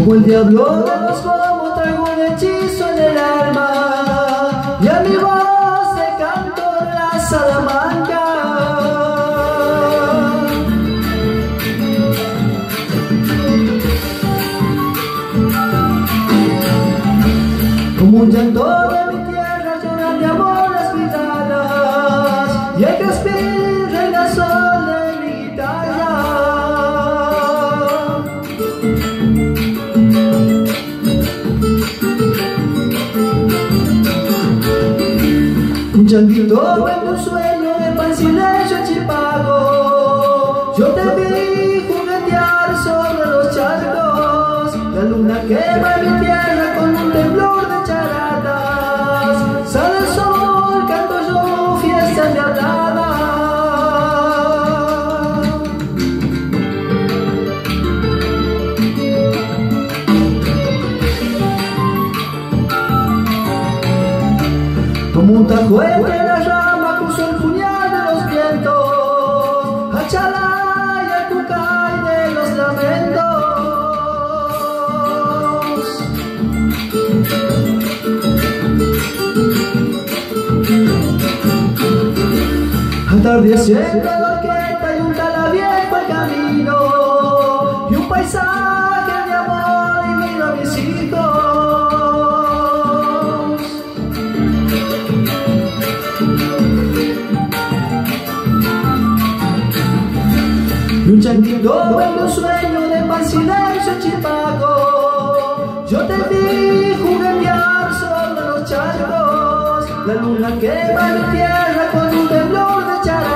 Como el diablo de los como traigo un hechizo en el alma, y a mi voz te canto la Salamanca. Como un llanto de mi tierra lloran de amor las guitarras, y el que aspira el sol de mi guitarra. Un changuito en un sueño de pan, silencio, chipago. Yo te vi juguetear sobre los charcos, la luna quema mi tierra con un temblor de charadas. Sale el sol, canto yo, fiesta de hablada. Como un tajo entre las ramas puso el puñal de los vientos, al chalá y al cucay de los lamentos. Atardeciendo la orquesta y un talaviejo el camino, y un paisaje de amor y miro a mis hijos. Y un changuito en un sueño de pan, silencio, chipago. Yo te vi juguetear sobre los charcos, la luna quema mi tierra con un temblor de charcos.